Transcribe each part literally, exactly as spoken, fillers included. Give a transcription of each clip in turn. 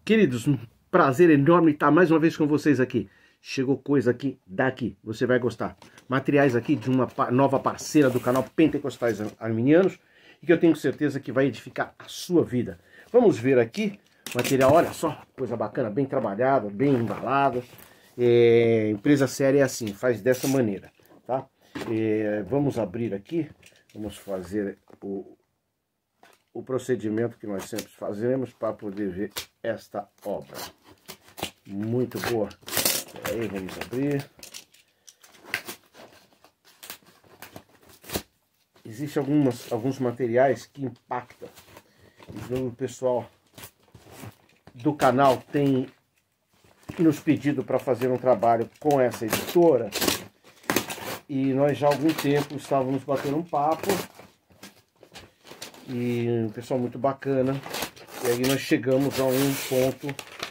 Queridos, um prazer enorme estar mais uma vez com vocês aqui. Chegou coisa aqui daqui, você vai gostar. Materiais aqui de uma nova parceira do canal Pentecostais Arminianos e que eu tenho certeza que vai edificar a sua vida. Vamos ver aqui material, olha só, coisa bacana, bem trabalhada, bem embalada. É, empresa séria é assim, faz dessa maneira, tá? É, vamos abrir aqui, vamos fazer o, o procedimento que nós sempre fazemos para poder ver esta obra. Muito boa. Aí, vamos abrir. Existem algumas, alguns materiais que impactam. Então, o pessoal do canal tem nos pedido para fazer um trabalho com essa editora. E nós já há algum tempo estávamos batendo um papo. E um pessoal muito bacana. E aí nós chegamos a um ponto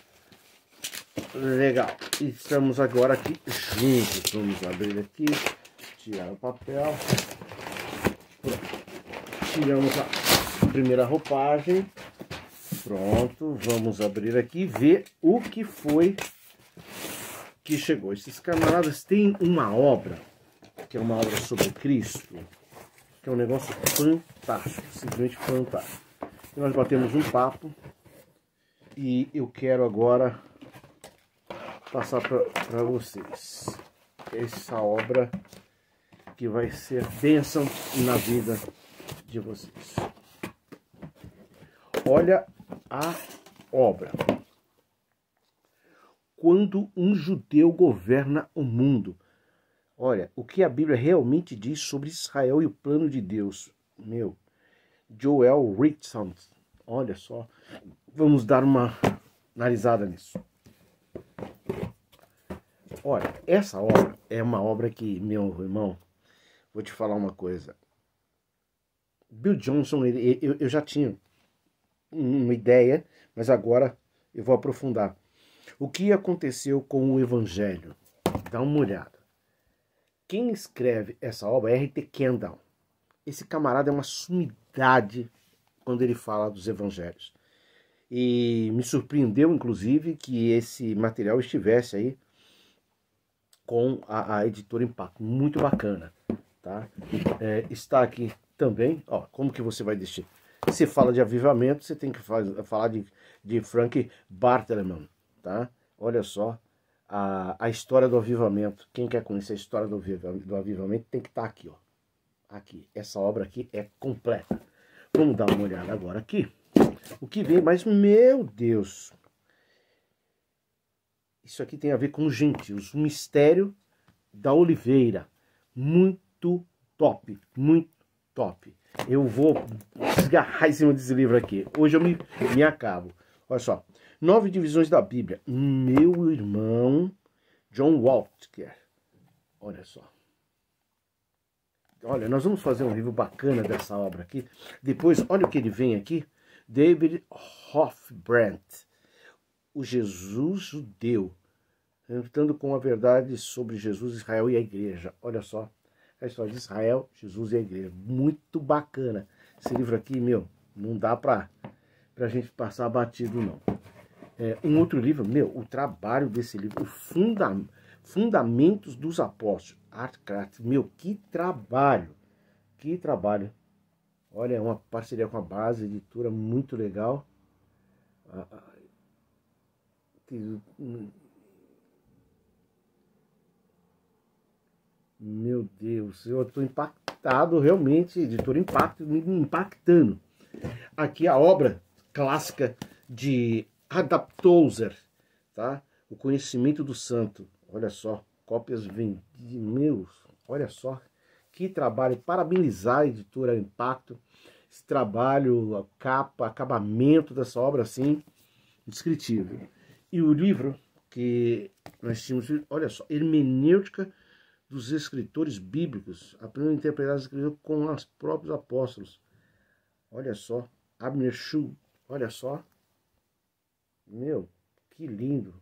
legal. E estamos agora aqui juntos. Vamos abrir aqui. Tirar o papel. Pronto. Tiramos a primeira roupagem. Pronto. Vamos abrir aqui e ver o que foi que chegou. Esses camaradas têm uma obra, que é uma obra sobre Cristo, que é um negócio fantástico, simplesmente fantástico. E nós batemos um papo e eu quero agora passar para vocês essa obra que vai ser bênção na vida de vocês. Olha a obra. Quando um judeu governa o mundo. Olha, o que a Bíblia realmente diz sobre Israel e o plano de Deus. Meu, Joel Richardson, olha só. Vamos dar uma analisada nisso. Olha, essa obra é uma obra que, meu irmão, vou te falar uma coisa. Bill Johnson, ele, eu, eu já tinha uma ideia, mas agora eu vou aprofundar. O que aconteceu com o Evangelho? Dá uma olhada. Quem escreve essa obra é R T Kendall. Esse camarada é uma sumidade quando ele fala dos evangelhos. E me surpreendeu, inclusive, que esse material estivesse aí com a, a editora Impacto. Muito bacana, tá? É, está aqui também, ó, como que você vai deixar? Você fala de avivamento, você tem que faz, falar de, de Frank Bartleman, tá? Olha só. A, a história do avivamento. Quem quer conhecer a história do, do avivamento tem que estar aqui, ó. Aqui. Essa obra aqui é completa. Vamos dar uma olhada agora aqui. O que vem, mas meu Deus. Isso aqui tem a ver com os gentios. O mistério da oliveira. Muito top. Muito top. Eu vou desgarrar em cima desse livro aqui. Hoje eu me, me acabo. Olha só. Nove divisões da Bíblia. Meu irmão John Walker. Olha só. Olha, nós vamos fazer um livro bacana dessa obra aqui. Depois, olha o que ele vem aqui. David Hofbrandt. O Jesus judeu. Entrando com a verdade sobre Jesus, Israel e a igreja. Olha só. A história de Israel, Jesus e a igreja. Muito bacana. Esse livro aqui, meu, não dá pra, pra gente passar batido, não. É, um outro livro, meu, o trabalho desse livro, o funda, Fundamentos dos Apóstolos, Art Craft, meu, que trabalho, que trabalho. Olha, é uma parceria com a Base, editora muito legal. Ah, ah, que, meu Deus, eu estou impactado, realmente, editora Impacto, me impactando. Aqui a obra clássica de Adaptoser, tá? O Conhecimento do Santo. Olha só, cópias vendidas, meus, olha só, que trabalho. Parabenizar a editora Impacto, esse trabalho, a capa, acabamento dessa obra, assim, indescritível. E o livro que nós tínhamos, olha só, Hermenêutica dos Escritores Bíblicos, aprendendo a interpretar as escrituras com os próprios apóstolos. Olha só, Abner Schultz, olha só. Meu, que lindo.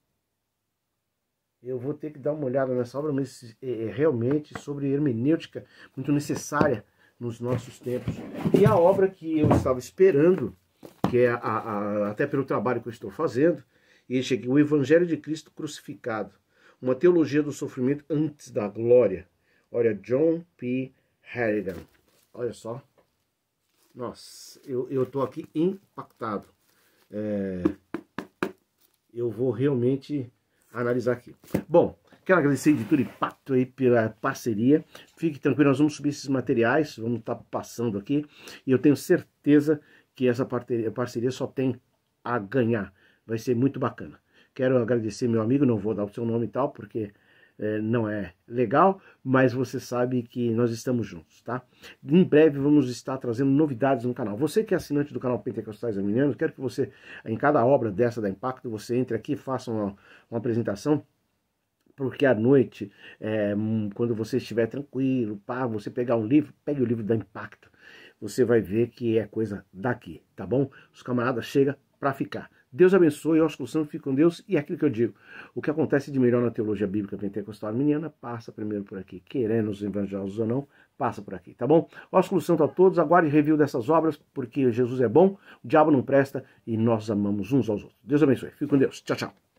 Eu vou ter que dar uma olhada nessa obra, mas é, é realmente sobre hermenêutica, muito necessária nos nossos tempos. E a obra que eu estava esperando, que é a, a, até pelo trabalho que eu estou fazendo, e este aqui, o Evangelho de Cristo Crucificado, uma teologia do sofrimento antes da glória. Olha, John P. Harrigan. Olha só. Nossa, eu, eu tô aqui impactado. É, eu vou realmente analisar aqui. Bom, quero agradecer a Editora Impacto aí pela parceria. Fique tranquilo, nós vamos subir esses materiais, vamos estar passando aqui. E eu tenho certeza que essa parceria só tem a ganhar. Vai ser muito bacana. Quero agradecer meu amigo, não vou dar o seu nome e tal, porque é, não é legal, mas você sabe que nós estamos juntos, tá? Em breve vamos estar trazendo novidades no canal. Você que é assinante do canal Pentecostais Arminianos, quero que você, em cada obra dessa da Impacto, você entre aqui e faça uma, uma apresentação, porque à noite, é, quando você estiver tranquilo, pá, você pegar um livro, pegue o livro da Impacto, você vai ver que é coisa daqui, tá bom? Os camaradas chegam para ficar. Deus abençoe, eu acho que o santo fica com Deus, e é aquilo que eu digo, o que acontece de melhor na teologia bíblica pentecostal arminiana, passa primeiro por aqui, querendo os evangelhos ou não, passa por aqui, tá bom? Ósculo santo a todos, aguarde review dessas obras, porque Jesus é bom, o diabo não presta, e nós amamos uns aos outros. Deus abençoe, fique com Deus, tchau, tchau.